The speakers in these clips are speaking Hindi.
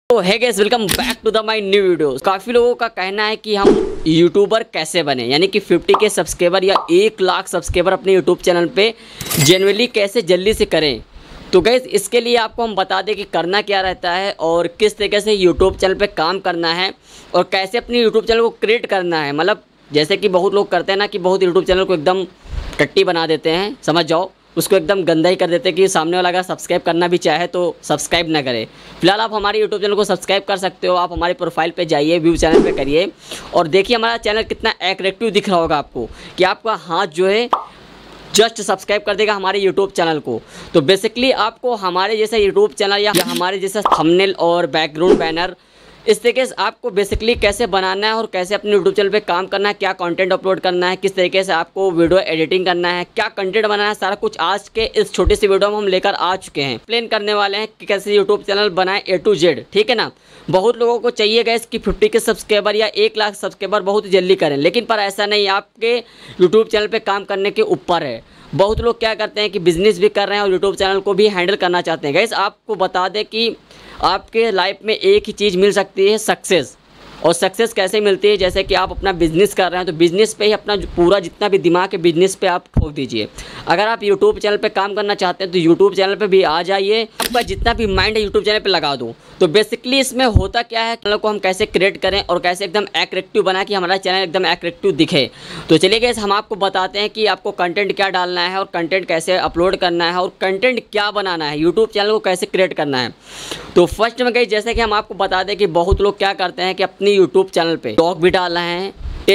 तो है guys, welcome back to the my new video. काफ़ी लोगों का कहना है कि हम यूट्यूबर कैसे बने, यानी कि 50K सब्सक्राइबर या 1 लाख सब्सक्राइबर अपने यूट्यूब चैनल पे जेन्युइनली कैसे जल्दी से करें। तो गाइस, इसके लिए आपको हम बता दें कि करना क्या रहता है और किस तरीके से यूट्यूब चैनल पे काम करना है और कैसे अपनी यूट्यूब चैनल को क्रिएट करना है। मतलब जैसे कि बहुत लोग करते हैं ना कि बहुत यूट्यूब चैनल को एकदम टट्टी बना देते हैं, समझ जाओ, उसको एकदम गंदा ही कर देते हैं कि सामने वाला अगर सब्सक्राइब करना भी चाहे तो सब्सक्राइब ना करे। फिलहाल आप हमारे यूट्यूब चैनल को सब्सक्राइब कर सकते हो। आप हमारे प्रोफाइल पे जाइए, व्यू चैनल पे करिए और देखिए हमारा चैनल कितना एट्रैक्टिव दिख रहा होगा आपको कि आपका हाथ जो है जस्ट सब्सक्राइब कर देगा हमारे यूट्यूब चैनल को। तो बेसिकली आपको हमारे जैसा यूट्यूब चैनल या हमारे जैसा थंबनेल और बैकग्राउंड बैनर इस तरीके से आपको बेसिकली कैसे बनाना है और कैसे अपने यूट्यूब चैनल पे काम करना है, क्या कंटेंट अपलोड करना है, किस तरीके से आपको वीडियो एडिटिंग करना है, क्या कंटेंट बनाना है, सारा कुछ आज के इस छोटी सी वीडियो में हम लेकर आ चुके हैं। प्लान करने वाले हैं कि कैसे यूट्यूब चैनल बनाएं A to Z, ठीक है ना। बहुत लोगों को चाहिए गाइस कि 50K सब्सक्राइबर या 1 लाख सब्सक्राइबर बहुत जल्दी करें, लेकिन पर ऐसा नहीं, आपके यूट्यूब चैनल पर काम करने के ऊपर है। बहुत लोग क्या करते हैं कि बिजनेस भी कर रहे हैं और यूट्यूब चैनल को भी हैंडल करना चाहते हैं। गाइस, आपको बता दें कि आपके लाइफ में एक ही चीज़ मिल सकती है, सक्सेस। और सक्सेस कैसे मिलती है, जैसे कि आप अपना बिजनेस कर रहे हैं तो बिजनेस पे ही अपना पूरा जितना भी दिमाग है बिजनेस पे आप ठोक दीजिए। अगर आप यूट्यूब चैनल पे काम करना चाहते हैं तो यूट्यूब चैनल पे भी आ जाइए, आपका जितना भी माइंड है यूट्यूब चैनल पे लगा दो। तो बेसिकली इसमें होता क्या है, चैनल को हम कैसे क्रिएट करें और कैसे एकदम एट्रैक्टिव बनाए कि हमारा चैनल एकदम एट्रैक्टिव दिखे। तो चलिए गाइस, हम आपको बताते हैं कि आपको कंटेंट क्या डालना है और कंटेंट कैसे अपलोड करना है और कंटेंट क्या बनाना है, यूट्यूब चैनल को कैसे क्रिएट करना है। तो फर्स्ट में गाइस, जैसे कि हम आपको बता दें कि बहुत लोग क्या करते हैं कि अपनी यूट्यूब चैनल पे ब्लॉग भी डाल रहे हैं,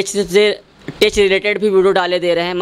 टेच रिलेटेड भी वीडियो डाले दे रहे हैं।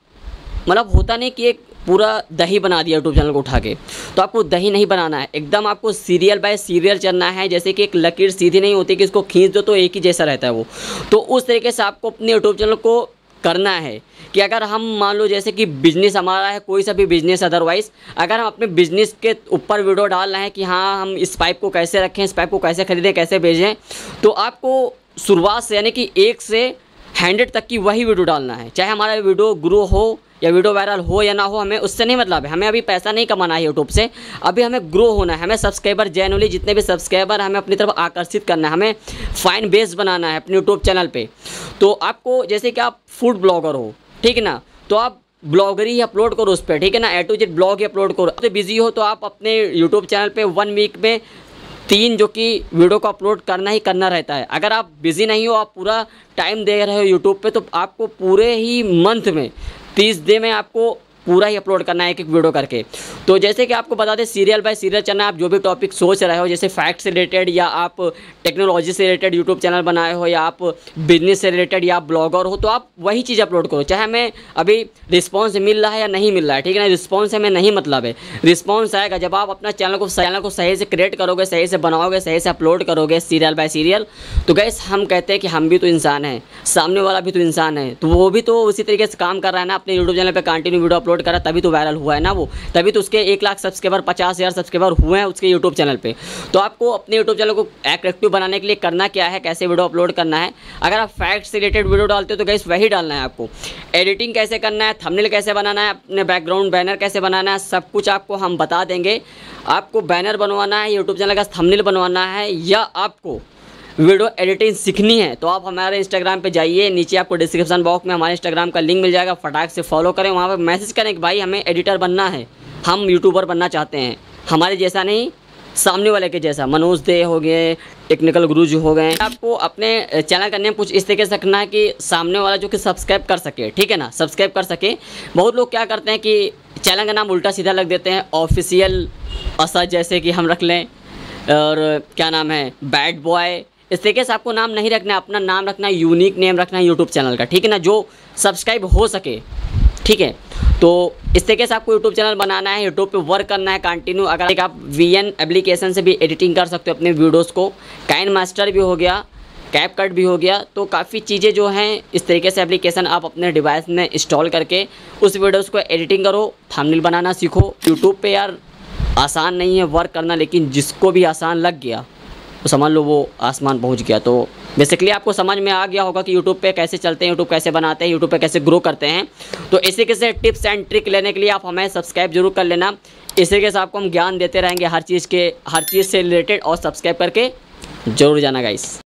मतलब होता नहीं कि एक पूरा दही बना दिया यूट्यूब चैनल को उठा के। तो आपको दही नहीं बनाना है, एकदम आपको सीरियल बाय सीरियल चलना है। जैसे कि एक लकीर सीधी नहीं होती कि इसको खींच दो तो एक ही जैसा रहता है वो। तो उस तरीके से आपको अपने यूट्यूब चैनल को करना है कि अगर हम मान लो जैसे कि बिज़नेस हमारा है, कोई सा भी बिज़नेस, अदरवाइज़ अगर हम अपने बिज़नेस के ऊपर वीडियो डाल रहे हैं कि हाँ हम इस पाइप को कैसे रखें, इस पाइप को कैसे खरीदें, कैसे भेजें, तो आपको शुरुआत से यानी कि 1 से 100 तक की वही वीडियो डालना है। चाहे हमारा वीडियो ग्रो हो या वीडियो वायरल हो या ना हो, हमें उससे नहीं मतलब है। हमें अभी पैसा नहीं कमाना है यूट्यूब से, अभी हमें ग्रो होना है। हमें सब्सक्राइबर जेन्युइनली जितने भी सब्सक्राइबर हमें अपनी तरफ आकर्षित करना है, हमें फाइन बेस बनाना है अपने यूट्यूब चैनल पे। तो आपको जैसे कि आप फूड ब्लॉगर हो, ठीक है ना, तो आप ब्लॉगर ही अपलोड करो उस पर, ठीक है ना, A to Z ब्लॉग ही अपलोड करो। तो बिजी हो तो आप अपने यूट्यूब चैनल पे 1 वीक में 3 जो कि वीडियो को अपलोड करना ही करना रहता है। अगर आप बिज़ी नहीं हो, आप पूरा टाइम दे रहे हो यूट्यूब पे, तो आपको पूरे ही मंथ में 30 दिन में आपको पूरा ही अपलोड करना है एक एक वीडियो करके। तो जैसे कि आपको बता दें, सीरियल बाय सीरियल चलना। आप जो भी टॉपिक सोच रहे हो, जैसे फैक्ट से रिलेटेड या आप टेक्नोलॉजी से रिलेटेड यूट्यूब चैनल बनाए हो या आप बिजनेस से रिलेटेड या आप ब्लॉगर हो, तो आप वही चीज़ अपलोड करो। चाहे हमें अभी रिस्पॉन्स मिल रहा है या नहीं मिल रहा है, ठीक है ना, रिस्पॉन्स हमें नहीं मतलब है। रिस्पॉन्स आएगा जब आप अपना चैनल को सही से क्रिएट करोगे, सही से बनाओगे, सही से अपलोड करोगे सीरियल बाय सीरियल। तो गाइस, हम कहते हैं कि हम भी तो इंसान हैं, सामने वाला भी तो इंसान है, तो वो भी तो उसी तरीके से काम कर रहा है ना, अपने यूट्यूब चैनल पर कंटिन्यू वीडियो अपलोड करा, तभी तो वायरल हुआ है ना वो, तभी तो उसके 1 लाख सब्सक्राइबर, 50,000 सब्सक्राइबर हुए हैं उसके यूट्यूब चैनल पे। तो आपको अपने यूट्यूब चैनल को एट्रैक्टिव बनाने के लिए करना क्या है, कैसे वीडियो अपलोड करना है। अगर आप फैक्ट से रिलेटेड वीडियो डालते हो तो गाइस वही डालना है आपको। एडिटिंग कैसे करना है, थंबनेल कैसे बनाना है, अपने बैकग्राउंड बैनर कैसे बनाना है, सब कुछ आपको हम बता देंगे। आपको बैनर बनवाना है, यूट्यूब चैनल का थंबनेल बनवाना है, या आपको वीडियो एडिटिंग सीखनी है, तो आप हमारे इंस्टाग्राम पे जाइए, नीचे आपको डिस्क्रिप्शन बॉक्स में हमारे इंस्टाग्राम का लिंक मिल जाएगा, फटाक से फॉलो करें। वहाँ पे मैसेज करें कि भाई हमें एडिटर बनना है, हम यूट्यूबर बनना चाहते हैं, हमारे जैसा नहीं, सामने वाले के जैसा। मनोज दे हो गए, टेक्निकल गुरुजी हो गए। आपको अपने चैनल का नेम कुछ इस तरीके से रखना है कि सामने वाला जो कि सब्सक्राइब कर सके, ठीक है ना, सब्सक्राइब कर सके। बहुत लोग क्या करते हैं कि चैनल का नाम उल्टा सीधा लग देते हैं, ऑफिशियल असद जैसे कि हम रख लें, और क्या नाम है, बैड बॉय, इस तरीके से आपको नाम नहीं रखना है। अपना नाम रखना है, यूनिक नेम रखना है यूट्यूब चैनल का, ठीक है ना, जो सब्सक्राइब हो सके, ठीक है। तो इस तरीके से आपको यूट्यूब चैनल बनाना है, यूट्यूब पे वर्क करना है कंटिन्यू। अगर आप VN एप्लीकेशन से भी एडिटिंग कर सकते हो अपने वीडियोज़ को, काइनमास्टर भी हो गया, कैपकट भी हो गया, तो काफ़ी चीज़ें जो हैं इस तरीके से एप्लीकेशन आप अपने डिवाइस में इंस्टॉल करके उस वीडियोज़ को एडिटिंग करो, थंबनेल बनाना सीखो। यूट्यूब पे यार आसान नहीं है वर्क करना, लेकिन जिसको भी आसान लग गया तो समझ लो वो आसमान पहुंच गया। तो बेसिकली आपको समझ में आ गया होगा कि यूट्यूब पे कैसे चलते हैं, यूट्यूब कैसे बनाते हैं, यूट्यूब पे कैसे ग्रो करते हैं। तो इसी के से टिप्स एंड ट्रिक लेने के लिए आप हमें सब्सक्राइब जरूर कर लेना। इसी के साथ आपको हम ज्ञान देते रहेंगे हर चीज़ से रिलेटेड, और सब्सक्राइब करके जरूर जाना गाइस।